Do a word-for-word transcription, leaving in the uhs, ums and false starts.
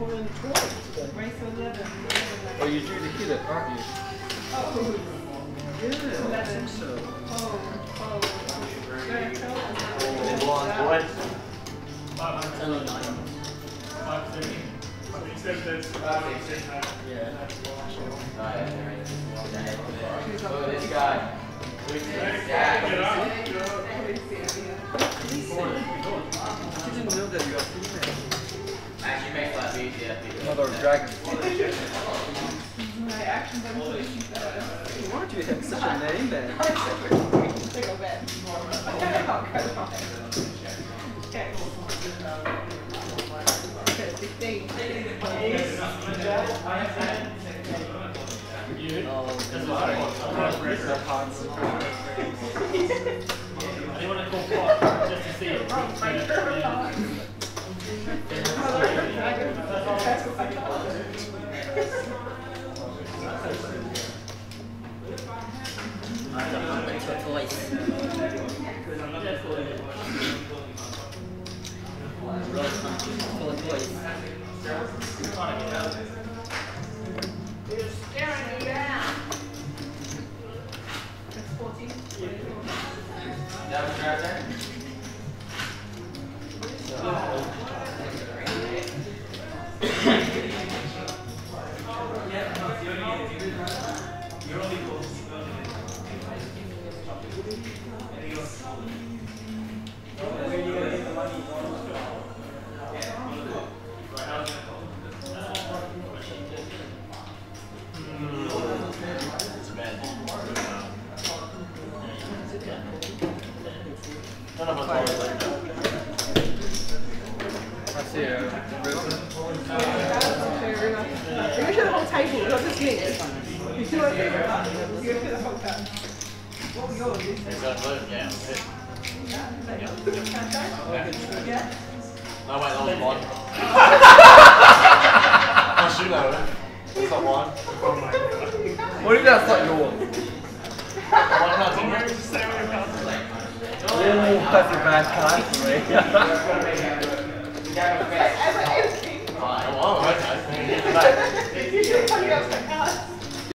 calling twice today. Race eleven. Oh, you're due to hit it, aren't you? Oh. Yeah, eleven. I think so. Oh, oh. In line, boy. Yeah. Look at this guy. Look at this guy. You didn't know that you got female. Actually makes life easier. Mother of dragons. My actions are really Why don't you have such a name then? They go back. Okay. Okay, sixteen. Oh, this is like a hard surprise. I want to call Clark just to see it. That's fourteen. That was right there. None of us are like that. I see a ribbon. You go to the whole table, not just me. You see what I'm saying? You go to the whole table. What was yours? It's got blue, yeah. Yeah. No, wait, that was one. I'll shoot that one. That's not one. What if that's not yours? One card's in here. Just say what your card's in. Oh, that's a bad card for me. Oh, okay. You should have told me that was my card.